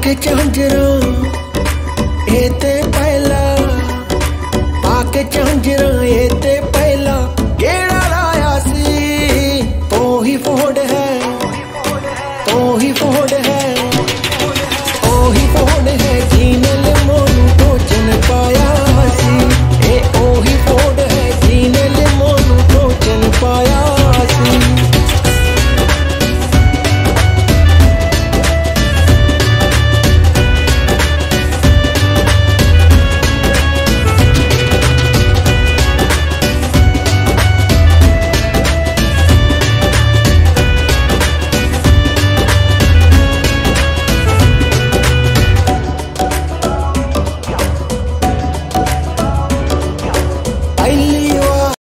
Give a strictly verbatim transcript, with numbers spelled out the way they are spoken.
पाके झांजरा ए ते पहला, पाके झांजरा ए ते पहला गेड़ा लाया सी। तो ही फोड़ है, तो ही फोड़ है